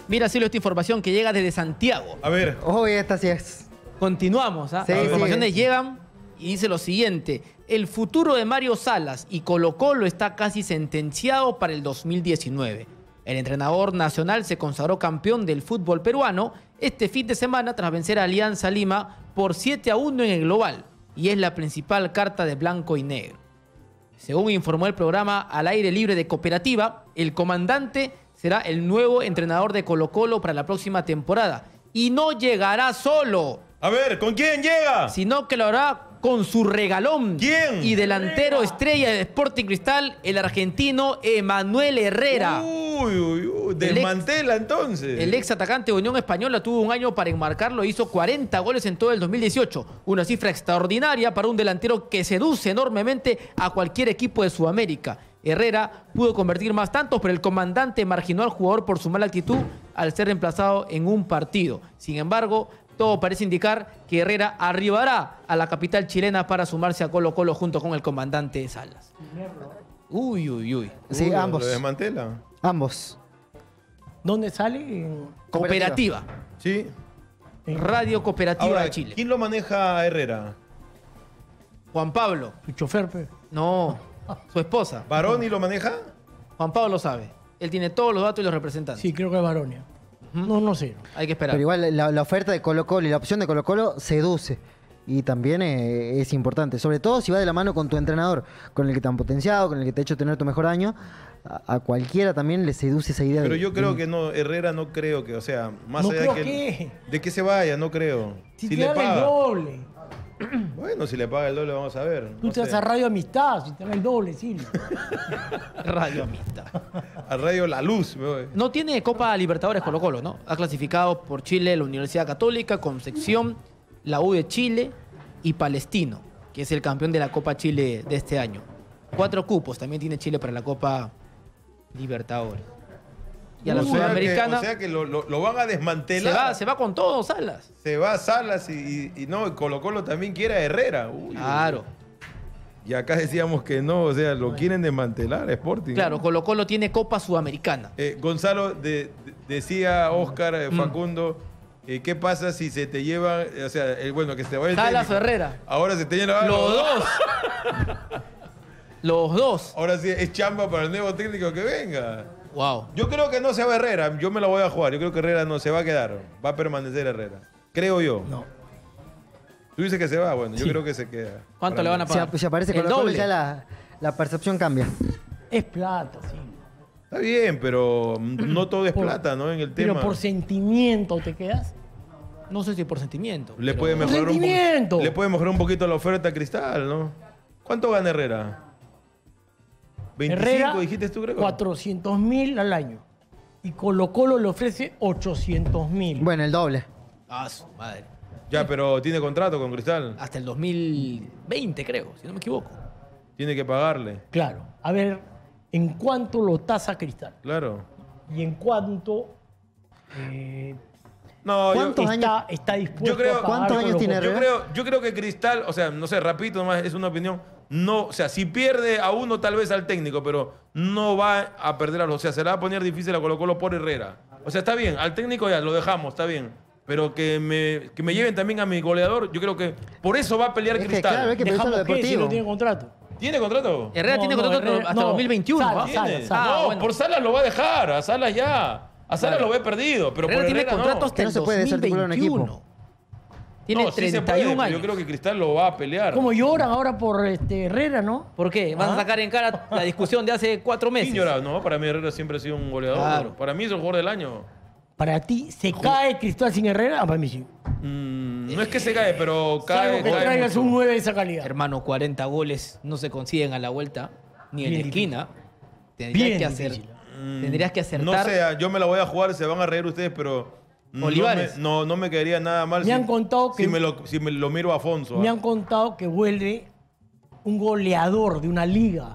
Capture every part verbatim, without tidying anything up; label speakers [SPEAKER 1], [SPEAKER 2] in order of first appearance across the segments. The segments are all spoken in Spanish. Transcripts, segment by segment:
[SPEAKER 1] Mira, Silvio, esta información que llega desde Santiago.
[SPEAKER 2] A ver.
[SPEAKER 3] Uy, esta sí es.
[SPEAKER 1] Continuamos, ¿ah?
[SPEAKER 3] Sí,
[SPEAKER 1] Las
[SPEAKER 3] sí,
[SPEAKER 1] informaciones
[SPEAKER 3] sí.
[SPEAKER 1] llegan y dice lo siguiente. El futuro de Mario Salas y Colo-Colo está casi sentenciado para el dos mil diecinueve. El entrenador nacional se consagró campeón del fútbol peruano este fin de semana tras vencer a Alianza Lima por siete a uno en el global. Y es la principal carta de blanco y negro. Según informó el programa Al Aire Libre de Cooperativa, el comandante será el nuevo entrenador de Colo-Colo para la próxima temporada. Y no llegará solo,
[SPEAKER 2] A ver, ¿con quién llega?
[SPEAKER 1] sino que lo hará con su regalón.
[SPEAKER 2] ¿Quién?
[SPEAKER 1] Y delantero estrella del Sporting Cristal, el argentino Emanuel Herrera.
[SPEAKER 2] Uy, uy, uy. Desmantela entonces.
[SPEAKER 1] El ex atacante de Unión Española tuvo un año para enmarcarlo e hizo cuarenta goles en todo el dos mil dieciocho. Una cifra extraordinaria para un delantero que seduce enormemente a cualquier equipo de Sudamérica. Herrera pudo convertir más tantos, pero el comandante marginó al jugador por su mala actitud al ser reemplazado en un partido. Sin embargo, todo parece indicar que Herrera arribará a la capital chilena para sumarse a Colo-Colo junto con el comandante Salas. Uy, uy, uy.
[SPEAKER 3] Sí,
[SPEAKER 2] Uy,
[SPEAKER 3] ambos.
[SPEAKER 2] Lo desmantela.
[SPEAKER 3] Ambos.
[SPEAKER 4] ¿Dónde sale? En,
[SPEAKER 1] Cooperativa.
[SPEAKER 2] Sí.
[SPEAKER 4] en
[SPEAKER 1] Radio Cooperativa
[SPEAKER 2] Ahora,
[SPEAKER 1] de Chile.
[SPEAKER 2] ¿quién lo maneja a Herrera?
[SPEAKER 1] Juan Pablo.
[SPEAKER 4] su chofer, pe.
[SPEAKER 1] No, su esposa.
[SPEAKER 2] ¿Baroni lo maneja?
[SPEAKER 1] Juan Pablo lo sabe. Él tiene todos los datos y los representantes.
[SPEAKER 4] Sí, creo que es Baronia. No, no sé.
[SPEAKER 1] Hay que esperar.
[SPEAKER 3] Pero igual la, la oferta de Colo-Colo y la opción de Colo-Colo seduce. Y también eh, es importante. Sobre todo si va de la mano con tu entrenador, con el que te han potenciado, con el que te ha hecho tener tu mejor año. A, a cualquiera también le seduce esa idea.
[SPEAKER 2] Pero
[SPEAKER 3] de,
[SPEAKER 2] yo creo
[SPEAKER 3] de-
[SPEAKER 2] que no, Herrera no creo que, o sea, más
[SPEAKER 4] No
[SPEAKER 2] allá
[SPEAKER 4] creo
[SPEAKER 2] de que,
[SPEAKER 4] que-
[SPEAKER 2] de que se vaya, no creo.
[SPEAKER 4] Si,
[SPEAKER 2] Si
[SPEAKER 4] te
[SPEAKER 2] le
[SPEAKER 4] dan el
[SPEAKER 2] paga.
[SPEAKER 4] doble.
[SPEAKER 2] Bueno, si le paga el doble vamos a ver.
[SPEAKER 4] Tú
[SPEAKER 2] no
[SPEAKER 4] te vas
[SPEAKER 2] sé.
[SPEAKER 4] a Radio Amistad, si te dan el doble, Silvio.
[SPEAKER 1] Radio Amistad.
[SPEAKER 2] A Radio La Luz, me voy.
[SPEAKER 1] No tiene Copa Libertadores Colo-Colo, ¿no? Ha clasificado por Chile la Universidad Católica, Concepción, la U de Chile y Palestino, que es el campeón de la Copa Chile de este año. Cuatro cupos también tiene Chile para la Copa Libertadores. Y a la
[SPEAKER 2] O sea que-
[SPEAKER 1] Sudamericana
[SPEAKER 2] O sea que lo, lo- lo van a
[SPEAKER 1] se,
[SPEAKER 2] desmantelar.
[SPEAKER 1] va, se va con todo, Salas.
[SPEAKER 2] Se va a Salas y, y- y no, Colo Colo también quiere a Herrera. Uy,
[SPEAKER 1] Claro.
[SPEAKER 2] Y acá decíamos que no, o sea, lo quieren desmantelar, Sporting.
[SPEAKER 1] Claro, Colo-Colo tiene Copa Sudamericana.
[SPEAKER 2] Eh, Gonzalo, de- de- decía Oscar eh,
[SPEAKER 1] Mm.
[SPEAKER 2] Facundo, eh, ¿qué pasa si se te llevan, eh, o sea, el, bueno, que se te vaya el
[SPEAKER 1] Salas
[SPEAKER 2] técnico?
[SPEAKER 1] o Herrera.
[SPEAKER 2] Ahora se te llevan
[SPEAKER 1] Los dos. Los dos.
[SPEAKER 2] Ahora sí es chamba para el nuevo técnico que venga.
[SPEAKER 1] Wow.
[SPEAKER 2] Yo creo que no se va Herrera, yo me la voy a jugar. Yo creo que Herrera no se va a quedar, va a permanecer Herrera. Creo yo.
[SPEAKER 4] No.
[SPEAKER 2] Tú dices que se va, bueno, yo
[SPEAKER 4] Sí.
[SPEAKER 2] creo que se queda.
[SPEAKER 1] ¿Cuánto
[SPEAKER 2] Para
[SPEAKER 1] le van a
[SPEAKER 2] mí.
[SPEAKER 3] Si,
[SPEAKER 1] pagar?
[SPEAKER 3] ap- si aparece
[SPEAKER 1] El
[SPEAKER 3] Colo-Colo
[SPEAKER 1] doble.
[SPEAKER 3] ya la, la percepción cambia.
[SPEAKER 4] Es plata, sí.
[SPEAKER 2] Está bien, pero no todo es
[SPEAKER 4] Por-
[SPEAKER 2] plata, ¿no? En el
[SPEAKER 4] Pero
[SPEAKER 2] tema.
[SPEAKER 4] por sentimiento te quedas.
[SPEAKER 1] No sé si por sentimiento.
[SPEAKER 2] Le
[SPEAKER 1] pero-
[SPEAKER 2] puede mejorar un po-
[SPEAKER 4] ¡Sentimiento!
[SPEAKER 2] le puede mejorar un poquito la oferta a Cristal, ¿no? ¿Cuánto gana Herrera? veinticinco,
[SPEAKER 4] Herrera,
[SPEAKER 2] dijiste tú, creo.
[SPEAKER 4] cuatrocientos mil al año. Y Colo-Colo le ofrece ochocientos mil.
[SPEAKER 3] Bueno, el doble.
[SPEAKER 1] Ah, su madre.
[SPEAKER 2] Ya, pero tiene contrato con Cristal.
[SPEAKER 1] Hasta el dos mil veinte, creo, si no me equivoco.
[SPEAKER 2] Tiene que pagarle.
[SPEAKER 4] Claro. A ver, ¿en cuánto lo tasa Cristal?
[SPEAKER 2] Claro.
[SPEAKER 4] Y en cuánto eh,
[SPEAKER 2] No, yo,
[SPEAKER 3] ¿Cuántos
[SPEAKER 4] está,
[SPEAKER 3] años-
[SPEAKER 4] está dispuesto
[SPEAKER 2] yo creo-
[SPEAKER 4] a pagar
[SPEAKER 3] ¿Cuántos años
[SPEAKER 4] Colo-Colo?
[SPEAKER 3] tiene
[SPEAKER 2] yo
[SPEAKER 3] Herrera?
[SPEAKER 2] creo, yo creo que Cristal, o sea, no sé, rapidito nomás, es una opinión. No, o sea, si pierde a uno, tal vez al técnico, pero no va a perder a los. O sea, se le va a poner difícil a Colo Colo por Herrera. O sea, está bien, al técnico ya lo dejamos, está bien. Pero que me, que me lleven también a mi goleador, yo creo que por eso va a pelear
[SPEAKER 3] Es que,
[SPEAKER 2] Cristal.
[SPEAKER 3] claro, es que pensar lo
[SPEAKER 4] ¿Dejamos qué si
[SPEAKER 3] deportivo.
[SPEAKER 4] no tiene contrato?
[SPEAKER 2] ¿Tiene contrato?
[SPEAKER 1] Herrera
[SPEAKER 4] No,
[SPEAKER 1] tiene
[SPEAKER 4] no,
[SPEAKER 1] contrato
[SPEAKER 4] Herrera-
[SPEAKER 1] hasta
[SPEAKER 4] no.
[SPEAKER 1] dos mil veintiuno.
[SPEAKER 4] Salas,
[SPEAKER 1] ¿ah?
[SPEAKER 4] Salas,
[SPEAKER 2] ¿Tiene?
[SPEAKER 4] Salas.
[SPEAKER 2] No,
[SPEAKER 1] Ah, bueno.
[SPEAKER 2] por Salas lo va a dejar, a Salas ya. A Salas
[SPEAKER 1] Claro.
[SPEAKER 2] lo ve perdido, pero
[SPEAKER 1] Herrera
[SPEAKER 2] por
[SPEAKER 1] tiene
[SPEAKER 2] Herrera
[SPEAKER 1] contrato
[SPEAKER 2] no.
[SPEAKER 1] hasta
[SPEAKER 3] Que no
[SPEAKER 1] el
[SPEAKER 3] se puede desarticular un equipo.
[SPEAKER 1] dos mil veintiuno. Tiene
[SPEAKER 2] No, sí se
[SPEAKER 1] treinta y uno
[SPEAKER 2] puede, pero
[SPEAKER 1] años.
[SPEAKER 2] yo creo que Cristal lo va a pelear.
[SPEAKER 4] Como lloran ahora por este Herrera, ¿no?
[SPEAKER 1] ¿Por qué? ¿Van a
[SPEAKER 4] ¿Ah?
[SPEAKER 1] sacar en cara la discusión de hace cuatro meses?
[SPEAKER 2] ¿Quién llora? No, para mí Herrera siempre ha sido un goleador.
[SPEAKER 1] Claro.
[SPEAKER 2] Para mí es el jugador del año.
[SPEAKER 4] Para ti, ¿se cae Cristal sin Herrera? Ah, para mí sí.
[SPEAKER 2] Mm, no es que se cae, pero cae.
[SPEAKER 4] Salvo que
[SPEAKER 2] cae
[SPEAKER 4] traigas
[SPEAKER 2] mucho.
[SPEAKER 4] un nueve de esa calidad.
[SPEAKER 1] Hermano, cuarenta goles no se consiguen a la vuelta, ni en
[SPEAKER 4] Bien
[SPEAKER 1] la esquina.
[SPEAKER 4] Bien
[SPEAKER 1] Tendrías que, hacer,
[SPEAKER 4] difícil.
[SPEAKER 2] Mm,
[SPEAKER 1] tendrías que acertar.
[SPEAKER 2] No sé, yo me la voy a jugar, se van a reír ustedes, pero. no
[SPEAKER 1] Olivares.
[SPEAKER 2] me- No, no, me quedaría nada mal
[SPEAKER 4] Me
[SPEAKER 2] si,
[SPEAKER 4] han contado que-
[SPEAKER 2] si, me lo, si me lo miro a Afonso.
[SPEAKER 4] Me
[SPEAKER 2] ¿ah?
[SPEAKER 4] han contado que vuelve un goleador de una liga.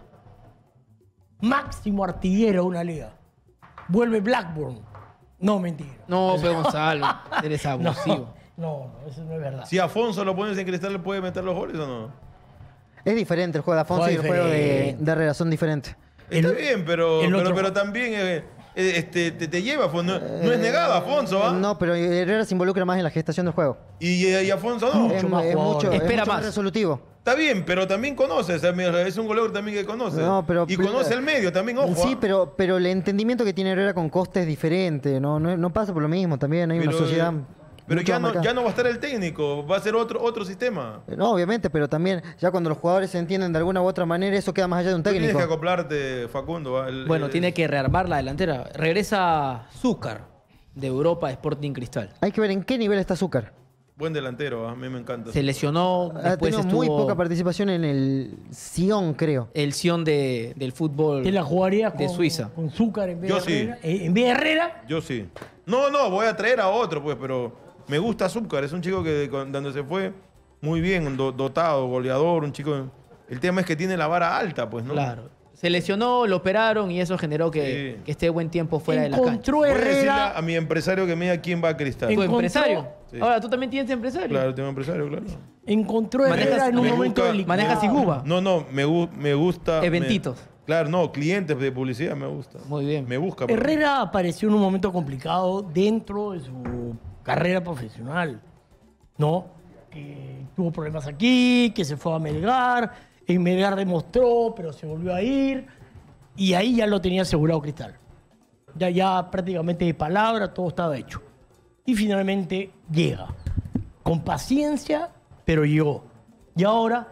[SPEAKER 4] Máximo artillero de una liga. Vuelve Blackburn. No, mentira.
[SPEAKER 1] No, pero Gonzalo, eres
[SPEAKER 4] No,
[SPEAKER 1] abusivo.
[SPEAKER 4] no, no, eso no es verdad.
[SPEAKER 2] Si Afonso lo pones en Cristal, ¿le puede meter los goles o no?
[SPEAKER 3] Es diferente el juego de Afonso
[SPEAKER 4] Juega
[SPEAKER 3] y el juego de,
[SPEAKER 4] diferente.
[SPEAKER 3] de Herrera, son diferentes.
[SPEAKER 2] Está
[SPEAKER 4] El-
[SPEAKER 2] bien, pero,
[SPEAKER 4] el
[SPEAKER 2] pero,
[SPEAKER 4] otro-
[SPEAKER 2] pero también. eh, eh, este, te, te lleva, no, no es negado, Afonso, ¿ah?
[SPEAKER 3] No, pero Herrera se involucra más en la gestación del juego.
[SPEAKER 2] Y, y Afonso no.
[SPEAKER 4] Mucho
[SPEAKER 3] Es,
[SPEAKER 4] más
[SPEAKER 3] es
[SPEAKER 4] jugador.
[SPEAKER 3] mucho, es
[SPEAKER 1] Espera
[SPEAKER 3] mucho
[SPEAKER 1] más.
[SPEAKER 3] resolutivo.
[SPEAKER 2] Está bien, pero también conoce, o sea, es un goleador también que conoce.
[SPEAKER 3] No, pero-
[SPEAKER 2] y conoce el medio también, ojo.
[SPEAKER 3] Sí,
[SPEAKER 2] ¿ah?
[SPEAKER 3] pero, pero el entendimiento que tiene Herrera con Costa es diferente. No, no, no pasa por lo mismo. También hay
[SPEAKER 2] Pero,
[SPEAKER 3] una sociedad.
[SPEAKER 2] eh, Pero
[SPEAKER 3] mucho
[SPEAKER 2] ya
[SPEAKER 3] más
[SPEAKER 2] no,
[SPEAKER 3] marcada.
[SPEAKER 2] ya no va a estar el técnico, va a ser otro, otro sistema.
[SPEAKER 3] No, obviamente, pero también ya cuando los jugadores se entienden de alguna u otra manera, eso queda más allá de un
[SPEAKER 2] Tú tienes
[SPEAKER 3] técnico.
[SPEAKER 2] que acoplarte, Facundo. ¿ah? El-
[SPEAKER 1] Bueno,
[SPEAKER 2] el-
[SPEAKER 1] tiene que rearmar la delantera. Regresa Zúcar de Europa a Sporting Cristal.
[SPEAKER 3] Hay que ver en qué nivel está Zúcar.
[SPEAKER 2] Buen delantero, ¿ah? A mí me encanta.
[SPEAKER 1] Se lesionó,
[SPEAKER 3] Ha
[SPEAKER 1] después
[SPEAKER 3] tenido
[SPEAKER 1] estuvo
[SPEAKER 3] muy poca participación en el Sion, creo.
[SPEAKER 1] el Sion de, del fútbol
[SPEAKER 4] ¿Te la jugaría con,
[SPEAKER 1] de Suiza.
[SPEAKER 4] con Zúcar en vez
[SPEAKER 2] Yo
[SPEAKER 4] de
[SPEAKER 2] sí.
[SPEAKER 4] Herrera? Eh, ¿En vez de Herrera?
[SPEAKER 2] Yo sí. No, no, voy a traer a otro, pues, pero me gusta Zúcar. Es un chico que con- donde se fue muy bien, do- dotado, goleador, un chico... El tema es que tiene la vara alta, pues, ¿no?
[SPEAKER 1] Claro. Se lesionó, lo operaron y eso generó que,
[SPEAKER 2] Sí.
[SPEAKER 1] que esté buen tiempo fuera de la cancha.
[SPEAKER 4] Encontró
[SPEAKER 2] Voy a decirle
[SPEAKER 4] Herrera.
[SPEAKER 2] a mi empresario que me diga quién va a Cristal.
[SPEAKER 1] ¿Tu
[SPEAKER 4] encontró-
[SPEAKER 1] empresario?
[SPEAKER 2] Sí.
[SPEAKER 1] Ahora, ¿tú también tienes empresario?
[SPEAKER 2] Claro, tengo empresario, claro.
[SPEAKER 4] Encontró Herrera
[SPEAKER 1] Manejas-
[SPEAKER 4] en un
[SPEAKER 2] me
[SPEAKER 4] momento
[SPEAKER 2] gusta-
[SPEAKER 4] delicado.
[SPEAKER 1] Manejas Iguba.
[SPEAKER 2] No, no, me, gu- me gusta... me-
[SPEAKER 1] Eventitos.
[SPEAKER 2] claro, no, clientes de publicidad me gusta.
[SPEAKER 1] Muy bien.
[SPEAKER 2] Me busca. por-
[SPEAKER 4] Herrera apareció en un momento complicado dentro de su carrera profesional, ¿no? Que tuvo problemas aquí, que se fue a Melgar, en Melgar demostró, pero se volvió a ir, y ahí ya lo tenía asegurado Cristal. Ya, ya prácticamente de palabra todo estaba hecho. Y finalmente llega, con paciencia, pero llegó. Y ahora,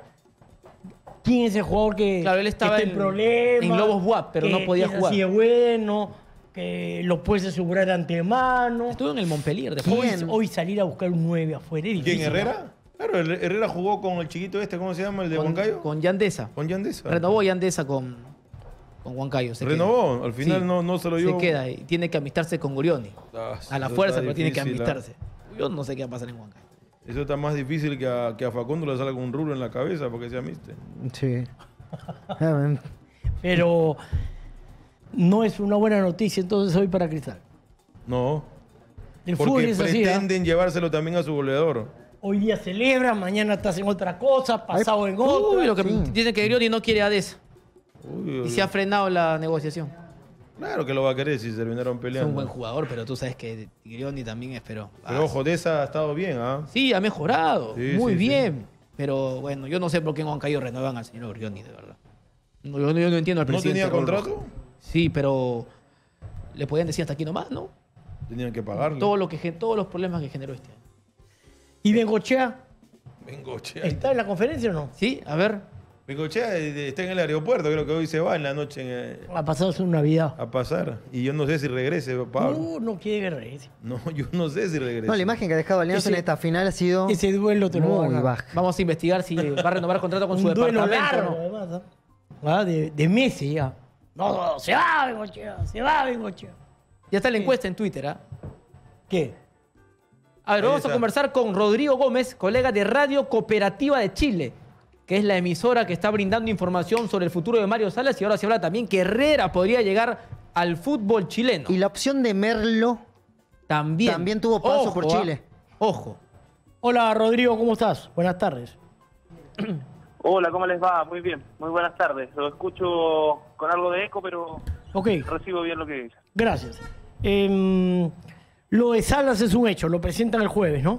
[SPEAKER 4] ¿quién es el jugador que,
[SPEAKER 1] Claro, él estaba
[SPEAKER 4] que está
[SPEAKER 1] en-
[SPEAKER 4] problemas,
[SPEAKER 1] en Lobos W A P, pero
[SPEAKER 4] que-
[SPEAKER 1] no podía
[SPEAKER 4] que es
[SPEAKER 1] jugar.
[SPEAKER 4] así de bueno, que lo puedes asegurar de antemano?
[SPEAKER 1] Estuvo en el Montpellier.
[SPEAKER 3] ¿Quién?
[SPEAKER 1] Después.
[SPEAKER 4] Hoy, hoy salir a buscar un nueve afuera es
[SPEAKER 2] ¿Quién,
[SPEAKER 4] difícil, ¿no?
[SPEAKER 2] Herrera? Claro, el- Herrera jugó con el chiquito este, ¿cómo se llama? El de
[SPEAKER 1] Con,
[SPEAKER 2] Huancayo.
[SPEAKER 1] con Yandesa.
[SPEAKER 2] Con Yandesa.
[SPEAKER 1] Renovó Yandesa con, con Huancayo. se
[SPEAKER 2] Renovó,
[SPEAKER 1] queda.
[SPEAKER 2] al final
[SPEAKER 1] Sí,
[SPEAKER 2] no, no se lo dio.
[SPEAKER 1] Se queda y tiene que amistarse con Gurioni.
[SPEAKER 2] Ah,
[SPEAKER 1] A la
[SPEAKER 2] eso
[SPEAKER 1] fuerza,
[SPEAKER 2] está
[SPEAKER 1] pero tiene que
[SPEAKER 2] difícil, ¿ah?
[SPEAKER 1] amistarse. Yo no sé qué va a pasar en Huancayo.
[SPEAKER 2] Eso está más difícil que a, que a Facundo le salga con un rulo en la cabeza porque se amiste.
[SPEAKER 3] Sí. Ah,
[SPEAKER 4] Pero no es una buena noticia entonces hoy para Cristal.
[SPEAKER 2] No.
[SPEAKER 4] El fútbol
[SPEAKER 2] Porque
[SPEAKER 4] es así, ¿ah?
[SPEAKER 2] pretenden llevárselo también a su goleador.
[SPEAKER 4] Hoy día celebran, mañana estás en otra cosa, pasado en otra.
[SPEAKER 1] Uy, lo que
[SPEAKER 3] sí.
[SPEAKER 1] dicen que Grioni no quiere a Deza.
[SPEAKER 2] Uy,
[SPEAKER 1] Y se ha frenado la negociación.
[SPEAKER 2] Claro que lo va a querer si se terminaron
[SPEAKER 1] Es
[SPEAKER 2] peleando.
[SPEAKER 1] un buen jugador, pero tú sabes que Grioni también es, pero...
[SPEAKER 2] Pero
[SPEAKER 1] ah,
[SPEAKER 2] ojo, de esa ha estado bien, ¿ah?
[SPEAKER 1] Sí, ha mejorado.
[SPEAKER 2] Sí,
[SPEAKER 1] muy
[SPEAKER 2] sí,
[SPEAKER 1] bien. Pero bueno, yo no sé por qué en Huancayo renuevan al señor Grioni, de verdad. No, yo, yo no entiendo al
[SPEAKER 2] ¿No
[SPEAKER 1] presidente.
[SPEAKER 2] tenía
[SPEAKER 1] Raúl
[SPEAKER 2] contrato?
[SPEAKER 1] Rojas. Sí, pero le podían decir hasta aquí nomás, ¿no?
[SPEAKER 2] Tenían que pagarle.
[SPEAKER 1] Todo lo que, gen- todos los problemas que generó este año.
[SPEAKER 4] ¿Y Bengochea
[SPEAKER 2] Bengochea.
[SPEAKER 4] está en la conferencia o no?
[SPEAKER 1] ¿Sí? A ver.
[SPEAKER 2] Bengochea eh, está en el aeropuerto, creo que hoy se va en la noche eh,
[SPEAKER 4] Ha pasado su Navidad.
[SPEAKER 2] a pasar. Y yo no sé si regrese, Pablo.
[SPEAKER 4] No, no quiere que regrese.
[SPEAKER 2] No, yo no sé si regrese.
[SPEAKER 3] No, la imagen que ha dejado Alianza
[SPEAKER 4] Ese-
[SPEAKER 3] en esta final ha sido
[SPEAKER 4] Ese duelo te lo va a
[SPEAKER 3] muy
[SPEAKER 4] ganar.
[SPEAKER 3] baja.
[SPEAKER 1] Vamos a investigar si va a renovar contrato con su
[SPEAKER 4] Un duelo
[SPEAKER 1] departamento.
[SPEAKER 4] largo,
[SPEAKER 1] ¿no?
[SPEAKER 4] además. ¿ah? Ah, de, de meses ya. No, no, se va Bengochea, se va Bengochea.
[SPEAKER 1] Ya está la encuesta en Twitter, ¿ah?
[SPEAKER 4] ¿Qué?
[SPEAKER 1] A ver,
[SPEAKER 2] Ahí
[SPEAKER 1] vamos
[SPEAKER 2] está.
[SPEAKER 1] a conversar con Rodrigo Gómez, colega de Radio Cooperativa de Chile, que es la emisora que está brindando información sobre el futuro de Mario Salas, y ahora se habla también que Herrera podría llegar al fútbol chileno.
[SPEAKER 3] Y la opción de Merlo
[SPEAKER 1] también.
[SPEAKER 3] también tuvo paso por
[SPEAKER 1] ah,
[SPEAKER 3] Chile.
[SPEAKER 1] Ojo.
[SPEAKER 4] Hola Rodrigo, ¿cómo estás? Buenas tardes.
[SPEAKER 5] Hola, ¿cómo les va? Muy bien, muy buenas tardes. Lo escucho con algo de eco, pero
[SPEAKER 4] Ok,
[SPEAKER 5] recibo bien lo que dice.
[SPEAKER 4] gracias. Em, lo de Salas es un hecho, lo presentan el jueves, ¿no?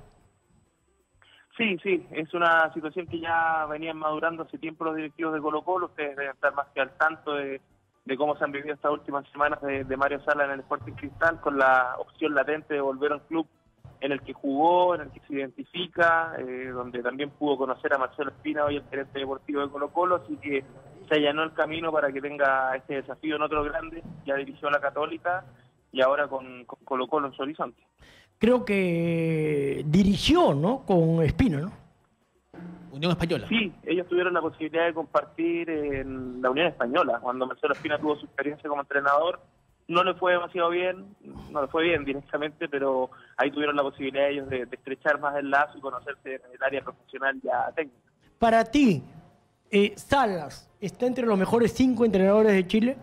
[SPEAKER 5] Sí, sí, es una situación que ya venían madurando hace tiempo los directivos de Colo-Colo. Ustedes deben estar más que al tanto de, de cómo se han vivido estas últimas semanas de, de Mario Salas en el Sporting Cristal, con la opción latente de volver a un club en el que jugó, en el que se identifica, eh, donde también pudo conocer a Marcelo Espina, hoy el gerente deportivo de Colo-Colo, así que se allanó el camino para que tenga este desafío en otro grande. Ya dirigió a la Católica y ahora con, con Colo-Colo en su horizonte.
[SPEAKER 4] Creo que dirigió, ¿no? Con Espino, ¿no?
[SPEAKER 1] Unión Española.
[SPEAKER 5] Sí, ellos tuvieron la posibilidad de compartir en la Unión Española. Cuando Marcelo Espina tuvo su experiencia como entrenador, no le fue demasiado bien, no le fue bien directamente, pero ahí tuvieron la posibilidad ellos de, de estrechar más el lazo y conocerse en el área profesional ya técnica.
[SPEAKER 4] Para ti, eh, Salas, ¿está entre los mejores cinco entrenadores de Chile?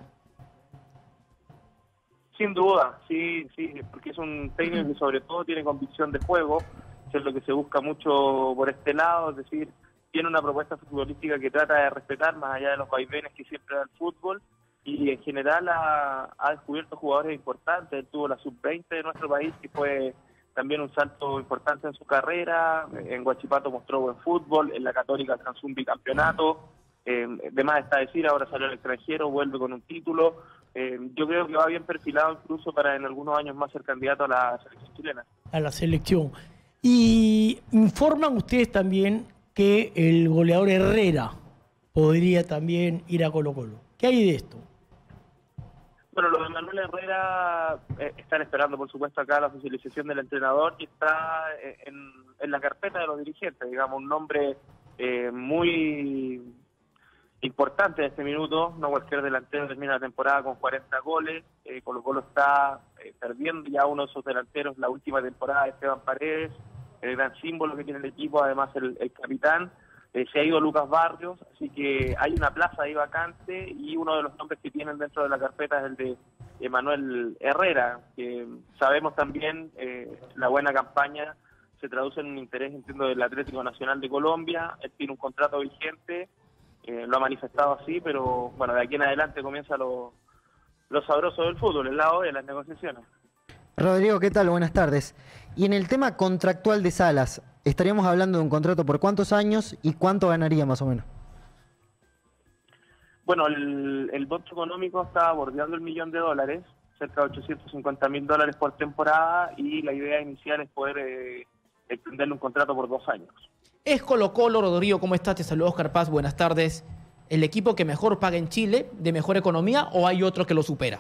[SPEAKER 5] Sin duda, sí, sí, porque es un técnico que sobre todo tiene convicción de juego, que es lo que se busca mucho por este lado, es decir, tiene una propuesta futbolística que trata de respetar más allá de los vaivenes que siempre da el fútbol, y en general ha, ha descubierto jugadores importantes. Él tuvo la sub veinte de nuestro país, que fue también un salto importante en su carrera. En Huachipato mostró buen fútbol, en la Católica alcanzó un bicampeonato. Eh, de más está decir, ahora salió al extranjero, vuelve con un título. Eh, yo creo que va bien perfilado incluso para en algunos años más ser candidato a la selección chilena.
[SPEAKER 4] A la selección. Y informan ustedes también que el goleador Herrera podría también ir a Colo-Colo. ¿Qué hay de esto?
[SPEAKER 5] Bueno, los de Manuel Herrera eh, están esperando, por supuesto, acá la oficialización del entrenador, que está eh, en, en la carpeta de los dirigentes, digamos, un nombre eh, muy importante en este minuto. No cualquier delantero termina la temporada con cuarenta goles. eh, Colo-Colo está eh, perdiendo ya uno de esos delanteros la última temporada de Esteban Paredes, el gran símbolo que tiene el equipo, además el, el capitán. Eh, se ha ido Lucas Barrios, así que hay una plaza ahí vacante, y uno de los nombres que tienen dentro de la carpeta es el de Emanuel Herrera, que sabemos también eh, la buena campaña se traduce en un interés, entiendo, del Atlético Nacional de Colombia. Él tiene un contrato vigente, eh, lo ha manifestado así, pero bueno, de aquí en adelante comienza lo, lo sabroso del fútbol, el lado de las negociaciones.
[SPEAKER 3] Rodrigo, ¿qué tal? Buenas tardes. Y en el tema contractual de Salas, ¿estaríamos hablando de un contrato por cuántos años y cuánto ganaría más o menos?
[SPEAKER 5] Bueno, el, el monto económico está bordeando el millón de dólares, cerca de ochocientos cincuenta mil dólares por temporada, y la idea inicial es poder eh, extenderle un contrato por dos años.
[SPEAKER 1] Es Colo-Colo, Rodrigo, ¿cómo estás? Te saludo, Oscar Paz, buenas tardes. ¿El equipo que mejor paga en Chile, de mejor economía, o hay otro que lo supera?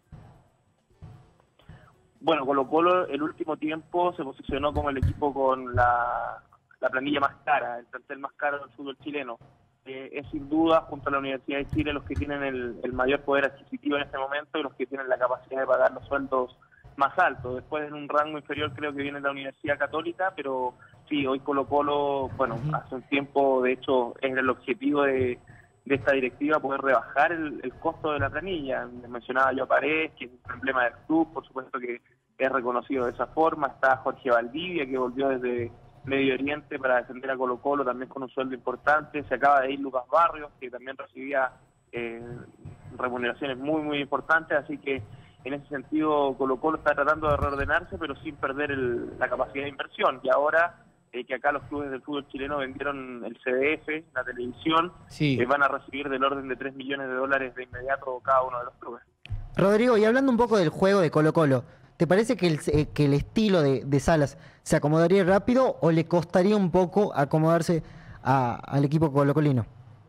[SPEAKER 5] Bueno, Colo-Colo el último tiempo se posicionó como el equipo con la, la planilla más cara, el plantel más caro del fútbol chileno. Eh, es sin duda, junto a la Universidad de Chile, los que tienen el, el mayor poder adquisitivo en este momento y los que tienen la capacidad de pagar los sueldos más altos. Después, en un rango inferior, creo que viene la Universidad Católica, pero sí, hoy Colo-Colo, bueno, hace un tiempo, de hecho, es el objetivo de, de esta directiva poder rebajar el, el costo de la planilla. Les mencionaba yo a Paredes, que es un emblema del club, por supuesto que es reconocido de esa forma. Está Jorge Valdivia, que volvió desde Medio Oriente para defender a Colo-Colo, también con un sueldo importante. Se acaba de ir Lucas Barrios, que también recibía eh, remuneraciones muy, muy importantes. Así que en ese sentido Colo-Colo está tratando de reordenarse, pero sin perder el, la capacidad de inversión. Y ahora eh, que acá los clubes del fútbol chileno vendieron el C D F, la televisión,
[SPEAKER 1] Sí.
[SPEAKER 5] eh, van a recibir del orden de tres millones de dólares de inmediato cada uno de los clubes.
[SPEAKER 3] Rodrigo, y hablando un poco del juego de Colo-Colo, ¿te parece que el, eh, que el estilo de, de Salas se acomodaría rápido o le costaría un poco acomodarse a, al equipo colocolino?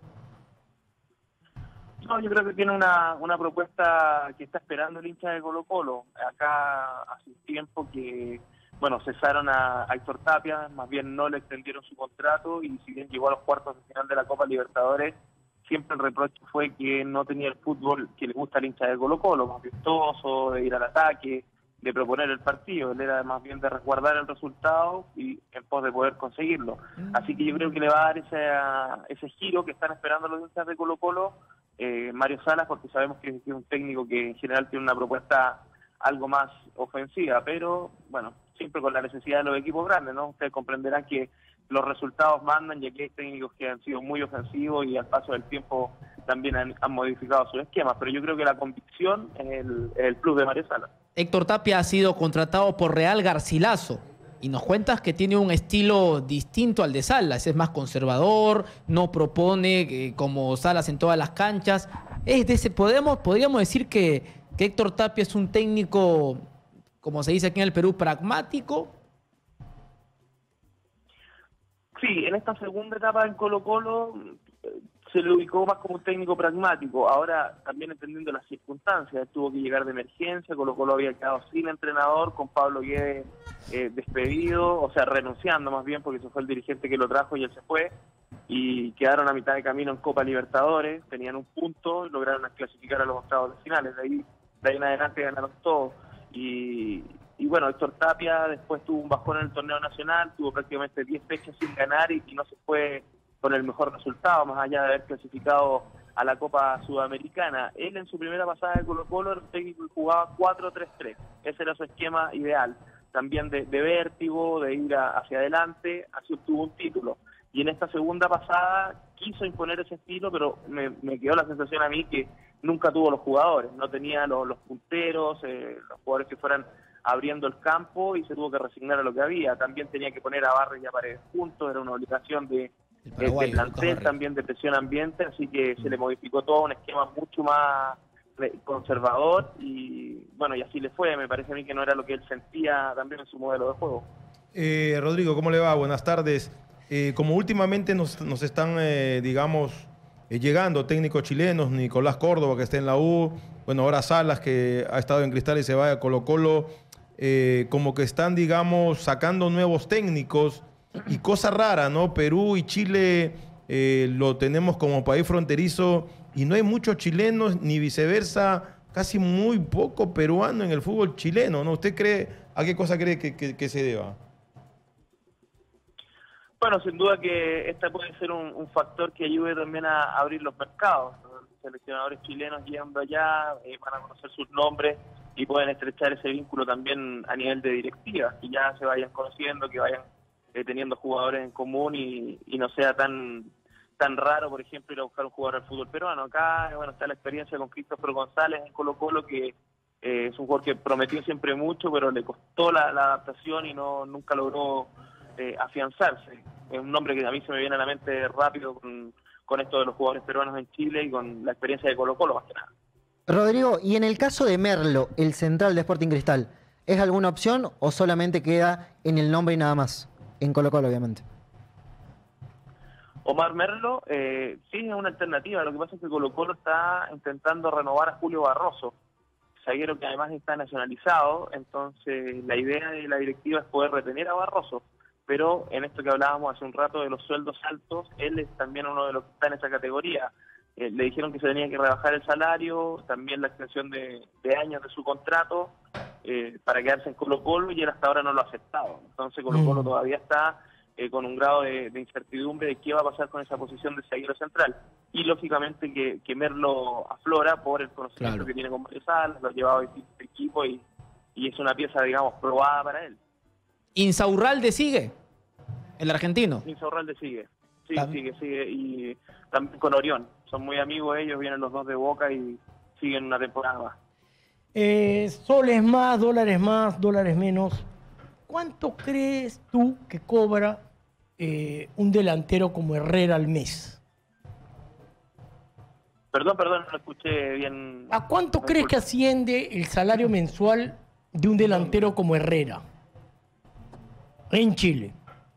[SPEAKER 5] No, yo creo que tiene una, una propuesta que está esperando el hincha de Colo-Colo. Acá hace un tiempo que, bueno, cesaron a, a Héctor Tapia, más bien no le extendieron su contrato, y si bien llegó a los cuartos de final de la Copa Libertadores, siempre el reproche fue que no tenía el fútbol que le gusta al hincha de Colo-Colo, más vistoso, de ir al ataque, de proponer el partido. Él era más bien de resguardar el resultado y en pos de poder conseguirlo. Así que yo creo que le va a dar ese, ese giro que están esperando los hinchas de Colo-Colo, eh, Mario Salas, porque sabemos que es un técnico que en general tiene una propuesta algo más ofensiva, pero bueno, siempre con la necesidad de los equipos grandes, ¿no? Ustedes comprenderán que los resultados mandan, y aquí hay técnicos que han sido muy ofensivos y al paso del tiempo también han, han modificado sus esquemas, pero yo creo que la convicción es el, es el plus de Mario Salas.
[SPEAKER 1] Héctor Tapia ha sido contratado por Real Garcilaso y nos cuentas que tiene un estilo distinto al de Salas. Es más conservador, no propone eh, como Salas en todas las canchas. Es de ese, podemos, podríamos decir que, que Héctor Tapia es un técnico, como se dice aquí en el Perú, pragmático.
[SPEAKER 5] Sí, en esta segunda etapa en Colo-Colo se le ubicó más como un técnico pragmático. Ahora, también entendiendo las circunstancias, tuvo que llegar de emergencia. Colo-Colo había quedado sin entrenador, con Pablo Guedes eh, despedido, o sea, renunciando más bien, porque eso fue el dirigente que lo trajo y él se fue, y quedaron a mitad de camino en Copa Libertadores. Tenían un punto y lograron clasificar a los octavos de finales. De ahí, de ahí en adelante ganaron todos. Y, y bueno, Héctor Tapia después tuvo un bajón en el torneo nacional, tuvo prácticamente diez fechas sin ganar y, y no se fue con el mejor resultado, más allá de haber clasificado a la Copa Sudamericana. Él en su primera pasada de Colo-Colo era un técnico que jugaba cuatro tres tres. Ese era su esquema ideal. También de, de vértigo, de ir a, hacia adelante, así obtuvo un título. y en esta segunda pasada quiso imponer ese estilo, pero me, me quedó la sensación a mí que nunca tuvo los jugadores, no tenía los, los punteros, eh, los jugadores que fueran abriendo el campo, y se tuvo que resignar a lo que había. También tenía que poner a Barres y a Paredes juntos, era una obligación de, de, de plantel, también de presión ambiente, así que se le modificó todo, un esquema mucho más conservador, y bueno, y así le fue. Me parece a mí que no era lo que él sentía también en su modelo de juego.
[SPEAKER 2] Eh, Rodrigo, ¿cómo le va? Buenas tardes. Eh, como últimamente nos, nos están, eh, digamos, eh, llegando técnicos chilenos, Nicolás Córdoba, que está en la U, bueno, ahora Salas, que ha estado en Cristal y se va a Colo-Colo, eh, como que están, digamos, sacando nuevos técnicos, y cosa rara, ¿no? Perú y Chile eh, lo tenemos como país fronterizo, y no hay muchos chilenos, ni viceversa, casi muy poco peruano en el fútbol chileno, ¿no? ¿Usted cree, a qué cosa cree que, que, que se deba?
[SPEAKER 5] Bueno, sin duda que este puede ser un, un factor que ayude también a, a abrir los mercados. Los seleccionadores chilenos llegando allá eh, van a conocer sus nombres y pueden estrechar ese vínculo también a nivel de directiva, y ya se vayan conociendo, que vayan eh, teniendo jugadores en común, y, y no sea tan tan raro, por ejemplo, ir a buscar un jugador al fútbol peruano. Acá, bueno, está la experiencia con Christopher González en Colo-Colo, que eh, es un jugador que prometió siempre mucho, pero le costó la, la adaptación y no nunca logró eh, afianzarse. Es un nombre que a mí se me viene a la mente rápido con, con esto de los jugadores peruanos en Chile y con la experiencia de Colo-Colo, más que nada.
[SPEAKER 3] Rodrigo, y en el caso de Merlo, el central de Sporting Cristal, ¿es alguna opción o solamente queda en el nombre y nada más? En Colo-Colo, obviamente.
[SPEAKER 5] Omar Merlo, eh, sí, es una alternativa. Lo que pasa es que Colo-Colo está intentando renovar a Julio Barroso, zaguero que además está nacionalizado. Entonces la idea de la directiva es poder retener a Barroso, pero en esto que hablábamos hace un rato de los sueldos altos, él es también uno de los que está en esa categoría. Eh, le dijeron que se tenía que rebajar el salario, también la extensión de, de años de su contrato eh, para quedarse en Colo-Colo, y él hasta ahora no lo ha aceptado. Entonces Colo-Colo mm. todavía está Eh, con un grado de, de incertidumbre de qué va a pasar con esa posición de zaguero central. Y lógicamente que, que Merlo aflora por el conocimiento claro. que tiene con Mario Salas, lo ha llevado a distintos equipos, y, y es una pieza, digamos, probada para él.
[SPEAKER 1] ¿Insaurralde sigue? ¿El argentino?
[SPEAKER 5] Insaurralde sigue, sí, ¿También? sigue, sigue. Y también con Orión. Son muy amigos ellos, vienen los dos de Boca y siguen una temporada más.
[SPEAKER 4] Eh, soles más, dólares más, dólares menos. ¿Cuánto crees tú que cobra Eh, un delantero como Herrera al mes?
[SPEAKER 5] Perdón, perdón, no lo escuché bien.
[SPEAKER 4] ¿A cuánto
[SPEAKER 5] no
[SPEAKER 4] crees que asciende el salario mensual de un delantero como Herrera en Chile?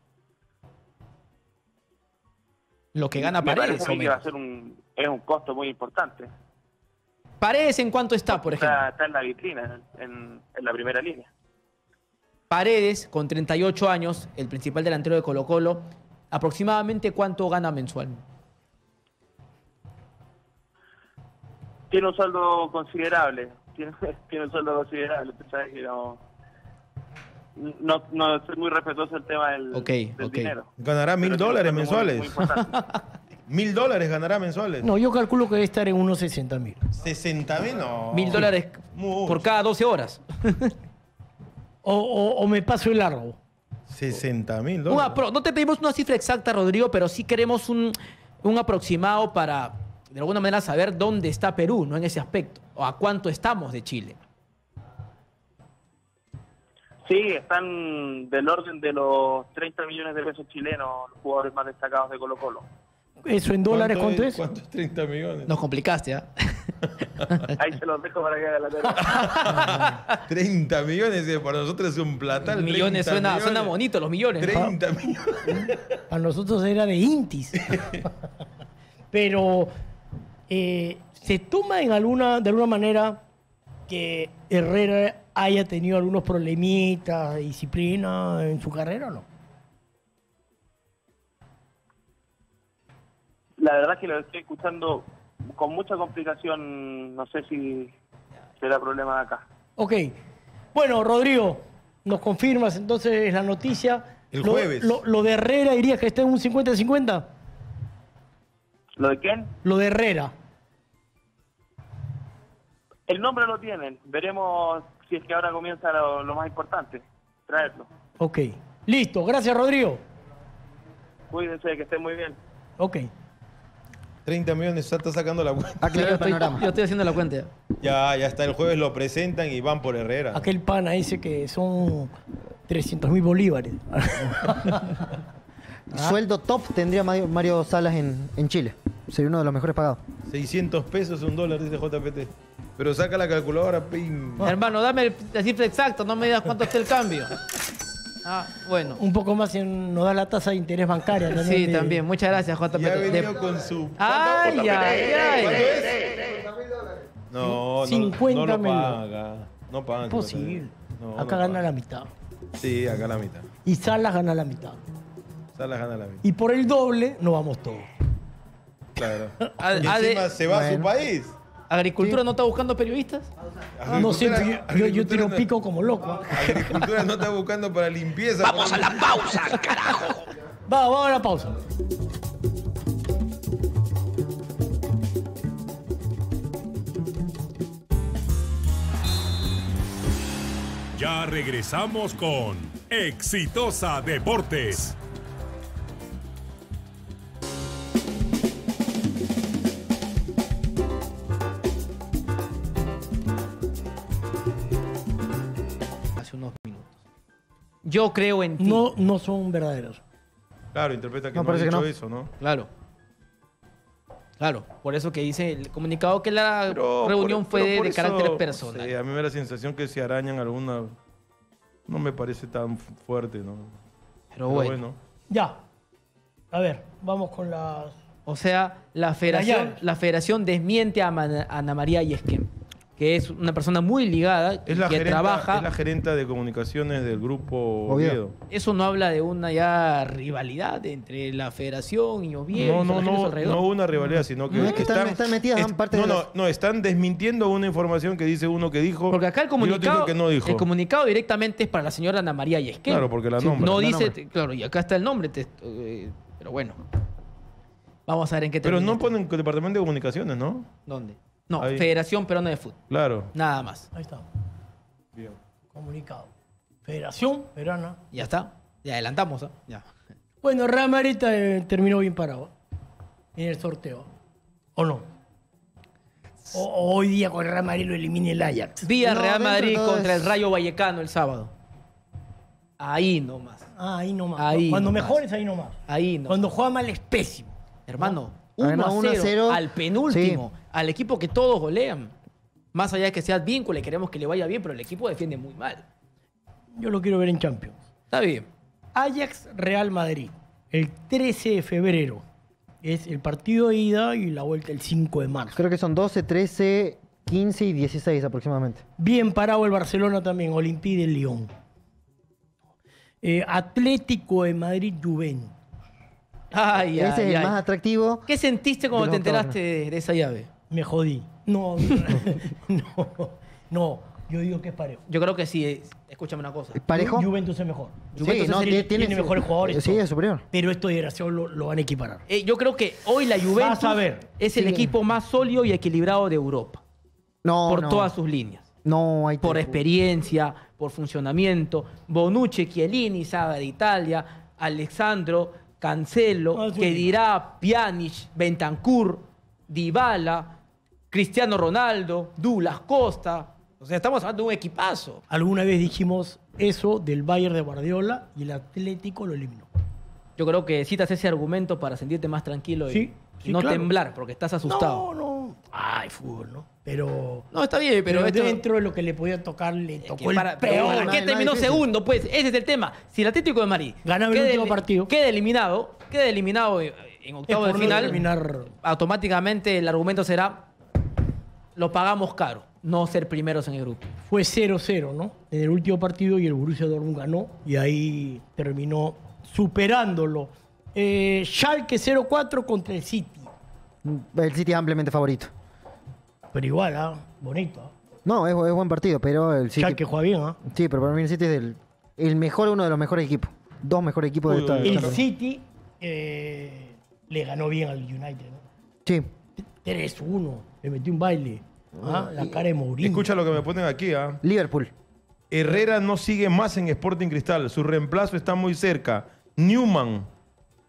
[SPEAKER 1] Lo que gana
[SPEAKER 5] Me
[SPEAKER 1] Paredes.
[SPEAKER 5] Parece que va a ser un, es un costo muy importante.
[SPEAKER 1] ¿Paredes en cuánto está, por ejemplo?
[SPEAKER 5] Está, está en la vitrina, en, en la primera línea.
[SPEAKER 1] Paredes, con treinta y ocho años, el principal delantero de Colo-Colo, ¿aproximadamente cuánto gana mensual?
[SPEAKER 5] Tiene un sueldo considerable. Tiene, tiene un sueldo considerable. ¿Sabes? No, no, no soy muy respetuoso del tema del,
[SPEAKER 1] okay,
[SPEAKER 5] del
[SPEAKER 1] okay.
[SPEAKER 5] dinero.
[SPEAKER 2] ¿Ganará mil dólares mensuales? Muy, muy ¿Mil dólares ganará mensuales?
[SPEAKER 4] No, yo calculo que debe estar en unos sesenta mil.
[SPEAKER 2] ¿sesenta mil? No.
[SPEAKER 1] Mil dólares por cada doce horas.
[SPEAKER 4] O, o, o me paso el largo.
[SPEAKER 2] sesenta mil dólares.
[SPEAKER 1] No te pedimos una cifra exacta, Rodrigo, pero sí queremos un, un aproximado para, de alguna manera, saber dónde está Perú, ¿no? En ese aspecto. O a cuánto estamos de Chile.
[SPEAKER 5] Sí, están del orden de los treinta millones de pesos chilenos los jugadores más destacados de Colo-Colo.
[SPEAKER 4] ¿Eso en dólares cuánto es?
[SPEAKER 2] ¿Cuánto es treinta millones?
[SPEAKER 1] Nos complicaste, ¿ah? ¿eh?
[SPEAKER 5] Ahí se los dejo para que hagan la tarea.
[SPEAKER 2] treinta millones, eh, para nosotros es un platal.
[SPEAKER 1] Millones suena, millones. Suena bonito, los millones.
[SPEAKER 2] treinta
[SPEAKER 1] ¿no?
[SPEAKER 2] millones.
[SPEAKER 4] A nosotros era de Intis. Pero, eh, ¿se toma en alguna, de alguna manera que Herrera haya tenido algunos problemitas de disciplina en su carrera o no?
[SPEAKER 5] La verdad es que lo estoy escuchando con mucha complicación. No sé si será problema de acá.
[SPEAKER 4] Ok. Bueno, Rodrigo, ¿nos confirmas entonces la noticia?
[SPEAKER 2] El
[SPEAKER 4] lo,
[SPEAKER 2] jueves.
[SPEAKER 4] Lo, lo de Herrera, ¿dirías que está en un cincuenta cincuenta?
[SPEAKER 5] ¿Lo de quién?
[SPEAKER 4] Lo de Herrera.
[SPEAKER 5] El nombre lo tienen. Veremos si es que ahora comienza lo, lo más importante, traerlo.
[SPEAKER 4] Ok. Listo. Gracias, Rodrigo.
[SPEAKER 5] Cuídense, que estén muy bien.
[SPEAKER 4] Ok.
[SPEAKER 2] treinta millones, ya está sacando la cuenta.
[SPEAKER 3] Aclara
[SPEAKER 1] Yo
[SPEAKER 3] el
[SPEAKER 1] estoy,
[SPEAKER 3] panorama.
[SPEAKER 1] yo estoy haciendo la cuenta ya.
[SPEAKER 2] Ya, ya está. El jueves lo presentan y van por Herrera.
[SPEAKER 4] Aquel pana dice que son trescientos mil bolívares.
[SPEAKER 3] Sueldo top tendría Mario, Mario Salas en, en Chile. Sería uno de los mejores pagados.
[SPEAKER 2] seiscientos pesos, un dólar, dice J P T. Pero saca la calculadora, pim.
[SPEAKER 1] Hermano, dame el- la cifra exacta, no me digas cuánto está el cambio. Ah, bueno.
[SPEAKER 4] Un poco más en, nos da la tasa de interés bancaria.
[SPEAKER 1] Sí,
[SPEAKER 4] también de-
[SPEAKER 1] también. Muchas gracias, J P
[SPEAKER 2] Ya ha
[SPEAKER 1] T.
[SPEAKER 2] venido
[SPEAKER 1] De-
[SPEAKER 2] con su...
[SPEAKER 1] Ay, ay, ay.
[SPEAKER 2] ¿Cuánto es? No, no,
[SPEAKER 4] cincuenta
[SPEAKER 2] no lo
[SPEAKER 4] menos.
[SPEAKER 2] paga. No paga.
[SPEAKER 4] Imposible.
[SPEAKER 2] No,
[SPEAKER 4] Acá
[SPEAKER 2] no
[SPEAKER 4] gana
[SPEAKER 2] paga.
[SPEAKER 4] la mitad.
[SPEAKER 2] Sí, acá la mitad.
[SPEAKER 4] Y Salas gana la mitad.
[SPEAKER 2] Salas gana la mitad.
[SPEAKER 4] Y por el doble nos vamos todos.
[SPEAKER 2] Claro.
[SPEAKER 1] A-
[SPEAKER 2] Y
[SPEAKER 1] a de-
[SPEAKER 2] encima se va a su
[SPEAKER 3] Bueno.
[SPEAKER 2] país.
[SPEAKER 1] ¿Agricultura no está buscando periodistas?
[SPEAKER 4] No sé,
[SPEAKER 2] Agricultura-
[SPEAKER 4] yo, yo- yo
[SPEAKER 2] agricultura
[SPEAKER 4] tiro
[SPEAKER 2] no-
[SPEAKER 4] pico como loco.
[SPEAKER 2] Agricultura no está buscando para limpieza.
[SPEAKER 6] Vamos a la pausa, carajo.
[SPEAKER 4] Va, vamos a la pausa.
[SPEAKER 7] Ya regresamos con Exitosa Deportes.
[SPEAKER 1] Hace unos minutos. Yo creo en ti.
[SPEAKER 4] No, no son verdaderos.
[SPEAKER 2] Claro, interpreta que
[SPEAKER 3] No,
[SPEAKER 2] no, ha
[SPEAKER 3] parece que
[SPEAKER 2] dicho
[SPEAKER 3] no.
[SPEAKER 2] eso, ¿no?
[SPEAKER 1] Claro. Claro, por eso que dice el comunicado que la
[SPEAKER 2] Pero
[SPEAKER 1] reunión
[SPEAKER 2] por-
[SPEAKER 1] fue
[SPEAKER 2] pero
[SPEAKER 1] de,
[SPEAKER 2] por
[SPEAKER 1] de
[SPEAKER 2] eso,
[SPEAKER 1] carácter personal.
[SPEAKER 2] sí, a mí me da la sensación que se arañan alguna... No me parece tan fuerte, ¿no?
[SPEAKER 1] Pero bueno.
[SPEAKER 4] Ya. A ver, vamos con las...
[SPEAKER 1] O sea, la federación,
[SPEAKER 4] llaves.
[SPEAKER 1] la federación desmiente a Ana, Ana María Yesquem, que es una persona muy ligada
[SPEAKER 2] Es la,
[SPEAKER 1] que
[SPEAKER 2] gerenta,
[SPEAKER 1] trabaja.
[SPEAKER 2] es la gerenta de comunicaciones del grupo
[SPEAKER 3] Oviedo.
[SPEAKER 2] Oviedo.
[SPEAKER 1] Eso no habla de una ya rivalidad entre la federación y Oviedo.
[SPEAKER 2] No,
[SPEAKER 1] y
[SPEAKER 2] no,
[SPEAKER 1] la gente a su
[SPEAKER 2] no,
[SPEAKER 1] alrededor.
[SPEAKER 2] no hubo una rivalidad, sino que
[SPEAKER 3] No, es que están- están metidas en parte
[SPEAKER 2] no,
[SPEAKER 3] de
[SPEAKER 2] no,
[SPEAKER 3] las-
[SPEAKER 2] no, están desmintiendo una información que dice uno que dijo
[SPEAKER 1] Porque acá el
[SPEAKER 2] y otro
[SPEAKER 1] comunicado,
[SPEAKER 2] dijo que no dijo.
[SPEAKER 1] el comunicado directamente es para la señora Ana María Yesquem.
[SPEAKER 2] Claro, porque la
[SPEAKER 1] Sí,
[SPEAKER 2] nombra.
[SPEAKER 1] No
[SPEAKER 3] La
[SPEAKER 1] dice,
[SPEAKER 3] nombra.
[SPEAKER 1] claro, y acá está el nombre, te- eh, pero bueno. Vamos a ver en qué
[SPEAKER 2] Pero
[SPEAKER 1] termina
[SPEAKER 2] no
[SPEAKER 1] esto.
[SPEAKER 2] ponen departamento de comunicaciones, ¿no?
[SPEAKER 1] ¿Dónde? No,
[SPEAKER 2] Ahí.
[SPEAKER 1] Federación Peruana de Fútbol.
[SPEAKER 2] Claro.
[SPEAKER 1] Nada más.
[SPEAKER 4] Ahí está.
[SPEAKER 2] Bien.
[SPEAKER 4] Comunicado. Federación Peruana.
[SPEAKER 1] Ya está. Ya adelantamos, ¿ah? Ya.
[SPEAKER 4] Bueno, Real Madrid eh, terminó bien parado en el sorteo. ¿O no? O, o hoy día con el Real Madrid lo elimina el Ajax.
[SPEAKER 1] Vía
[SPEAKER 3] No,
[SPEAKER 1] Real
[SPEAKER 3] dentro de
[SPEAKER 1] Madrid
[SPEAKER 3] todo
[SPEAKER 1] contra
[SPEAKER 3] es-
[SPEAKER 1] el Rayo Vallecano el sábado. Ahí nomás.
[SPEAKER 4] Ah, ahí nomás.
[SPEAKER 1] Ahí
[SPEAKER 4] Cuando
[SPEAKER 1] nomás.
[SPEAKER 4] mejores, ahí nomás.
[SPEAKER 1] Ahí nomás.
[SPEAKER 4] Cuando juega mal es pésimo.
[SPEAKER 1] Hermano,
[SPEAKER 3] Ganó
[SPEAKER 1] uno a cero al penúltimo,
[SPEAKER 3] Sí.
[SPEAKER 1] al equipo que todos golean. Más allá de que sea vínculo y queremos que le vaya bien, pero el equipo defiende muy mal.
[SPEAKER 4] Yo lo quiero ver en Champions.
[SPEAKER 1] Está bien.
[SPEAKER 4] Ajax Real Madrid. El trece de febrero. Es el partido de ida y la vuelta el cinco de marzo.
[SPEAKER 3] Creo que son doce, trece, quince y dieciséis aproximadamente.
[SPEAKER 4] Bien parado el Barcelona también. Olympique de Lyon. Eh, Atlético de Madrid Juventus.
[SPEAKER 1] Ay,
[SPEAKER 3] Ese
[SPEAKER 1] ay,
[SPEAKER 3] es el
[SPEAKER 1] ay.
[SPEAKER 3] más atractivo.
[SPEAKER 1] ¿Qué sentiste cuando
[SPEAKER 3] de
[SPEAKER 1] te
[SPEAKER 3] los
[SPEAKER 1] enteraste de, de esa llave?
[SPEAKER 4] Me jodí. No, no, no. Yo digo que es parejo.
[SPEAKER 1] Yo creo que sí. eh, Escúchame una cosa.
[SPEAKER 3] ¿Parejo?
[SPEAKER 4] Juventus es mejor.
[SPEAKER 1] Juventus
[SPEAKER 3] Sí, no,
[SPEAKER 1] es el-
[SPEAKER 3] tiene,
[SPEAKER 4] tiene mejores jugadores,
[SPEAKER 3] Sí,
[SPEAKER 4] todo.
[SPEAKER 3] es superior.
[SPEAKER 4] Pero esto de generación lo, lo van a equiparar.
[SPEAKER 1] Eh, yo creo que hoy la Juventus
[SPEAKER 4] Vas a ver.
[SPEAKER 1] es el
[SPEAKER 3] Sí.
[SPEAKER 1] equipo más sólido y equilibrado de Europa.
[SPEAKER 3] No,
[SPEAKER 1] por
[SPEAKER 3] no.
[SPEAKER 1] todas sus líneas.
[SPEAKER 3] No, hay
[SPEAKER 1] Por
[SPEAKER 3] tiempo.
[SPEAKER 1] experiencia, por funcionamiento. Bonucci, Chiellini, Saga de Italia, Alexandro, Cancelo,
[SPEAKER 4] Ah, sí.
[SPEAKER 1] que dirá Pjanic, Bentancur, Dybala, Cristiano Ronaldo, Douglas Costa. O sea, estamos hablando de un equipazo.
[SPEAKER 4] Alguna vez dijimos eso del Bayern de Guardiola y el Atlético lo eliminó.
[SPEAKER 1] Yo creo que citas ese argumento para sentirte más tranquilo y,
[SPEAKER 4] Sí,
[SPEAKER 1] y
[SPEAKER 4] sí,
[SPEAKER 1] no
[SPEAKER 4] claro.
[SPEAKER 1] temblar, porque estás asustado.
[SPEAKER 4] No, no. Ay, fútbol, ¿no? Pero,
[SPEAKER 1] No, está bien, pero,
[SPEAKER 4] pero,
[SPEAKER 1] esto-
[SPEAKER 4] dentro de lo que le podía tocar, le
[SPEAKER 1] que
[SPEAKER 4] tocó el
[SPEAKER 1] para- pero
[SPEAKER 4] peor.
[SPEAKER 1] ¿para
[SPEAKER 3] no,
[SPEAKER 1] qué
[SPEAKER 3] no,
[SPEAKER 1] terminó
[SPEAKER 3] difícil.
[SPEAKER 1] segundo? Pues ese es el tema. Si el Atlético de Madrid
[SPEAKER 4] Ganaba el
[SPEAKER 1] queda
[SPEAKER 4] último
[SPEAKER 1] eli-
[SPEAKER 4] partido.
[SPEAKER 1] queda eliminado, queda eliminado en en octavo
[SPEAKER 4] Es
[SPEAKER 1] de
[SPEAKER 4] por no
[SPEAKER 1] final,
[SPEAKER 4] terminar-
[SPEAKER 1] automáticamente el argumento será lo pagamos caro, no ser primeros en el grupo.
[SPEAKER 4] Fue cero cero, ¿no? En el último partido y el Borussia Dortmund ganó y ahí terminó superándolo. Eh, Schalke cero cuatro contra el City.
[SPEAKER 3] El City es ampliamente favorito.
[SPEAKER 4] Pero igual, ¿ah? Bonito. ¿ah?
[SPEAKER 3] No, es, es buen partido, pero el City...
[SPEAKER 4] Schalke juega bien, ¿ah?
[SPEAKER 3] Sí, pero para mí el City es el, el mejor, uno de los mejores equipos. Dos mejores equipos
[SPEAKER 2] Uy,
[SPEAKER 3] de esta...
[SPEAKER 2] uy, uy.
[SPEAKER 4] El
[SPEAKER 3] esta-
[SPEAKER 4] City eh, le ganó bien al United, ¿no?
[SPEAKER 3] Sí.
[SPEAKER 4] tres uno. Le metió un baile. ¿ah? La cara de Mourinho.
[SPEAKER 2] Escucha lo que me ponen aquí, ¿ah?
[SPEAKER 3] Liverpool.
[SPEAKER 2] Herrera no sigue más en Sporting Cristal. Su reemplazo está muy cerca. Newman.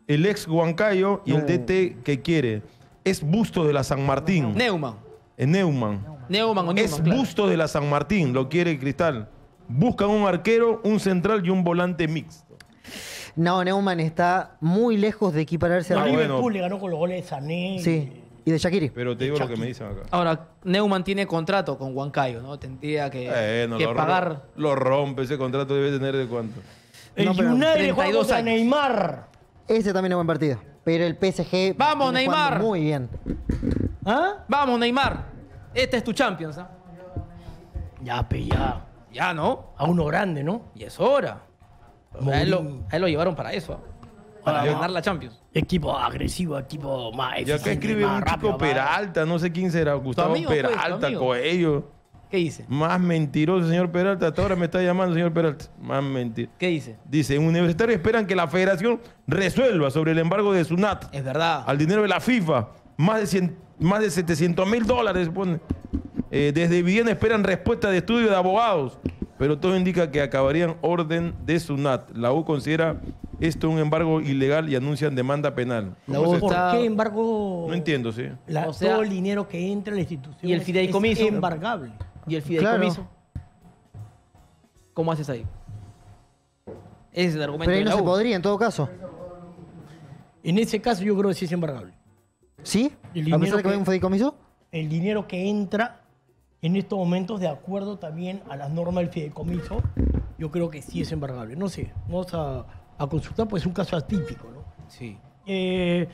[SPEAKER 2] el ex Huancayo y el
[SPEAKER 3] No.
[SPEAKER 2] D T que quiere. Es Busto de la San Martín.
[SPEAKER 1] Neumann.
[SPEAKER 2] En Neumann.
[SPEAKER 1] Neumann o
[SPEAKER 2] Es
[SPEAKER 1] Neumann, claro.
[SPEAKER 2] Busto de la San Martín, lo quiere Cristal. Buscan un arquero, un central y un volante mixto.
[SPEAKER 3] No, Neumann está muy lejos de equipararse
[SPEAKER 2] Ah,
[SPEAKER 3] a...
[SPEAKER 2] bueno.
[SPEAKER 4] Liverpool le ganó con los goles de Sané.
[SPEAKER 3] Sí, y de Shaqiri.
[SPEAKER 2] Pero te digo lo que me dicen acá.
[SPEAKER 1] Ahora, Neumann tiene contrato con Huancayo, ¿no? Tendría que,
[SPEAKER 2] Eh, no,
[SPEAKER 1] que
[SPEAKER 2] lo,
[SPEAKER 1] pagar.
[SPEAKER 2] lo rompe, ese contrato debe tener de cuánto.
[SPEAKER 4] El
[SPEAKER 3] No, pero
[SPEAKER 4] United
[SPEAKER 1] treinta y
[SPEAKER 4] juega
[SPEAKER 1] dos
[SPEAKER 4] contra
[SPEAKER 1] años.
[SPEAKER 4] Neymar.
[SPEAKER 3] Ese también es buen partido. Pero el P S G...
[SPEAKER 1] ¡Vamos,
[SPEAKER 3] viene jugando
[SPEAKER 1] Neymar!
[SPEAKER 3] Muy bien.
[SPEAKER 4] ¿Ah?
[SPEAKER 1] Vamos, Neymar. Este es tu Champions, ¿ah?
[SPEAKER 4] Ya, pe, ya.
[SPEAKER 1] Ya, ¿no?
[SPEAKER 4] A uno grande, ¿no?
[SPEAKER 1] Y es hora. A él, lo,
[SPEAKER 4] Mourinho.
[SPEAKER 1] a él lo llevaron para eso, ¿ah? Para
[SPEAKER 4] Ah.
[SPEAKER 1] ganar la Champions.
[SPEAKER 4] Equipo agresivo, equipo más
[SPEAKER 2] Y acá
[SPEAKER 4] eficiente,
[SPEAKER 2] escribe
[SPEAKER 4] más
[SPEAKER 2] un chico
[SPEAKER 4] rápido, más-
[SPEAKER 2] Peralta, no sé quién será, Gustavo
[SPEAKER 1] amigo, pues, tu
[SPEAKER 2] Peralta,
[SPEAKER 1] amigo.
[SPEAKER 2] Coello.
[SPEAKER 1] ¿Qué dice?
[SPEAKER 2] Más mentiroso, señor Peralta. Hasta ahora me está llamando, señor Peralta. Más mentiroso.
[SPEAKER 1] ¿Qué dice?
[SPEAKER 2] Dice, en Universitario esperan que la federación resuelva sobre el embargo de Sunat
[SPEAKER 1] Es verdad.
[SPEAKER 2] al dinero de la FIFA. Más de, cien- más de setecientos mil dólares, pone. Eh, desde Viena esperan respuesta de estudio de abogados, pero todo indica que acabarían orden de Sunat. La U considera esto un embargo ilegal y anuncian demanda penal.
[SPEAKER 1] La
[SPEAKER 2] ¿Cómo
[SPEAKER 1] U
[SPEAKER 2] es esto?
[SPEAKER 4] ¿Por
[SPEAKER 1] está-
[SPEAKER 4] qué embargo?
[SPEAKER 2] No entiendo, sí.
[SPEAKER 4] La-
[SPEAKER 1] O sea-
[SPEAKER 4] todo el dinero que entra a la institución
[SPEAKER 1] ¿Y el
[SPEAKER 4] es-
[SPEAKER 1] fideicomiso?
[SPEAKER 4] es embargable.
[SPEAKER 1] ¿Y el fideicomiso?
[SPEAKER 3] Claro.
[SPEAKER 1] ¿Cómo haces ahí? Ese es el argumento
[SPEAKER 3] Pero ahí
[SPEAKER 1] de
[SPEAKER 3] no
[SPEAKER 1] la
[SPEAKER 3] se
[SPEAKER 1] U.
[SPEAKER 3] podría en todo caso.
[SPEAKER 4] En ese caso yo creo que sí es embargable.
[SPEAKER 3] ¿Sí?
[SPEAKER 4] El
[SPEAKER 3] A pesar
[SPEAKER 4] dinero
[SPEAKER 3] de que hay
[SPEAKER 4] que-
[SPEAKER 3] un fideicomiso.
[SPEAKER 4] El dinero que entra en estos momentos, de acuerdo también a las normas del fideicomiso, yo creo que sí es embargable. No sé, vamos a, a consultar, pues es un caso atípico, ¿no?
[SPEAKER 1] Sí.
[SPEAKER 4] Eh,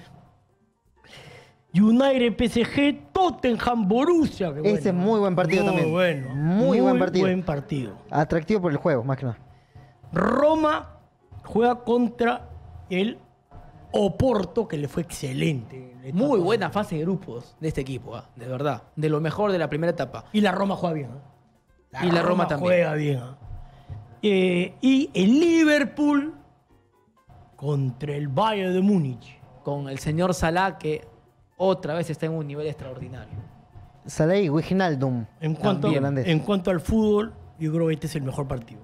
[SPEAKER 4] United, P S G, Tottenham, Borussia. que
[SPEAKER 3] Ese es muy buen partido
[SPEAKER 4] Muy
[SPEAKER 3] también.
[SPEAKER 4] bueno.
[SPEAKER 3] Muy buen partido.
[SPEAKER 4] buen partido.
[SPEAKER 3] Atractivo por el juego, más que nada.
[SPEAKER 4] Roma juega contra el Oporto, que le fue excelente. Le
[SPEAKER 1] Muy
[SPEAKER 4] tapó.
[SPEAKER 1] buena fase de grupos de este equipo, ¿ah? De verdad. De lo mejor de la primera etapa.
[SPEAKER 4] Y la Roma juega bien. ¿eh?
[SPEAKER 1] Y la Roma también.
[SPEAKER 4] juega bien. ¿eh? Eh, y el Liverpool contra el Bayern de Múnich.
[SPEAKER 1] Con el señor Salah, que otra vez está en un nivel extraordinario.
[SPEAKER 3] Salah y Wijnaldum.
[SPEAKER 4] En cuanto,
[SPEAKER 3] También holandés.
[SPEAKER 4] en cuanto al fútbol, yo creo que este es el mejor partido.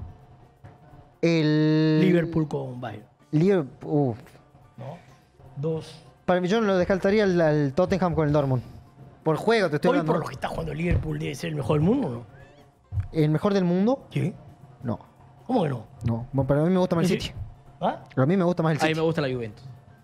[SPEAKER 3] El...
[SPEAKER 4] Liverpool con Bayern.
[SPEAKER 3] Liverpool. uf.
[SPEAKER 4] ¿no? Dos.
[SPEAKER 3] Para mí yo no lo descartaría al, al Tottenham con el Dortmund. Por juego te estoy
[SPEAKER 4] Hoy
[SPEAKER 3] hablando.
[SPEAKER 4] por lo que está jugando el Liverpool debe ser el mejor del mundo, ¿no?
[SPEAKER 3] ¿El mejor del mundo?
[SPEAKER 4] Sí.
[SPEAKER 3] No.
[SPEAKER 4] ¿Cómo que no?
[SPEAKER 3] No. Bueno, para mí me gusta más el
[SPEAKER 4] Sí.
[SPEAKER 3] City.
[SPEAKER 4] ¿Ah?
[SPEAKER 3] A mí me gusta más el
[SPEAKER 1] A mí
[SPEAKER 3] City.
[SPEAKER 1] me gusta la Juventus.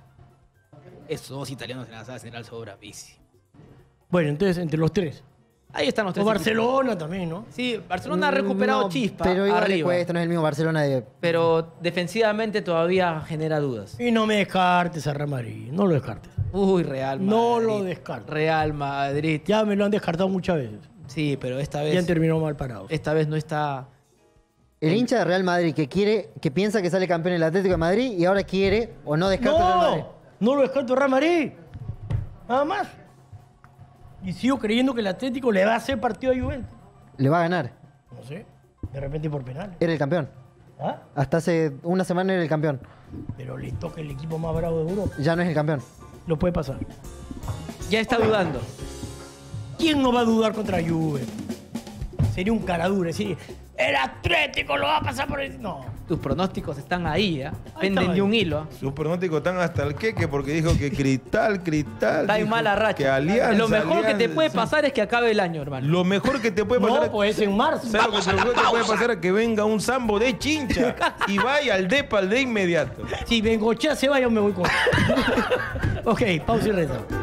[SPEAKER 1] Esos dos italianos en la sala general son bravísimos.
[SPEAKER 4] Bueno, entonces entre los tres.
[SPEAKER 1] Ahí están los
[SPEAKER 4] O
[SPEAKER 1] tres.
[SPEAKER 4] Barcelona también, ¿no?
[SPEAKER 1] equipos. Sí, Barcelona ha recuperado
[SPEAKER 3] No,
[SPEAKER 1] chispa
[SPEAKER 3] Pero igual le
[SPEAKER 1] arriba.
[SPEAKER 3] cuesta, no es el mismo Barcelona de...
[SPEAKER 1] Pero defensivamente todavía genera dudas.
[SPEAKER 4] Y no me descartes a Real Madrid. No lo descartes.
[SPEAKER 1] Uy, Real Madrid.
[SPEAKER 4] No lo descarto.
[SPEAKER 1] Real Madrid.
[SPEAKER 4] Ya me lo han descartado muchas veces.
[SPEAKER 1] Sí, pero esta
[SPEAKER 4] Y han
[SPEAKER 1] vez,
[SPEAKER 4] terminado mal parados.
[SPEAKER 1] esta vez no está.
[SPEAKER 3] El hincha de Real Madrid que quiere, que piensa que sale campeón el Atlético de Madrid y ahora quiere o no descarta el Real Madrid.
[SPEAKER 4] No, no lo descarto a Real Madrid. Nada más. Y sigo creyendo que el Atlético le va a hacer partido a Juventus.
[SPEAKER 3] Le va a ganar.
[SPEAKER 4] No sé. De repente por penales.
[SPEAKER 3] Era el campeón.
[SPEAKER 4] ¿Ah?
[SPEAKER 3] Hasta hace una semana era el campeón.
[SPEAKER 4] Pero le toca el equipo más bravo de Europa.
[SPEAKER 3] Ya no es el campeón.
[SPEAKER 4] Lo puede pasar.
[SPEAKER 1] Ya está dudando.
[SPEAKER 4] ¿Quién no va a dudar contra Juve? Sería un caradura decir, el Atlético lo va a pasar por el... No.
[SPEAKER 1] Tus pronósticos están ahí, ¿eh? Penden
[SPEAKER 4] están
[SPEAKER 1] de
[SPEAKER 4] ahí.
[SPEAKER 1] un hilo. ¿eh?
[SPEAKER 2] Sus pronósticos están hasta el queque porque dijo que Cristal, Cristal.
[SPEAKER 1] Está en
[SPEAKER 2] dijo
[SPEAKER 1] mala
[SPEAKER 2] Que
[SPEAKER 1] racha.
[SPEAKER 2] Alianza,
[SPEAKER 1] Lo mejor que te
[SPEAKER 2] Alianza.
[SPEAKER 1] puede pasar es que acabe el año, hermano.
[SPEAKER 2] Lo mejor que te puede pasar
[SPEAKER 4] No, pues es en marzo.
[SPEAKER 2] ¿Sabes lo que te, lo que te puede pasar? Es que venga un sambo de chincha y vaya al depa de inmediato.
[SPEAKER 4] Si Bengochea se va, yo me voy con... Ok, pausa y reto.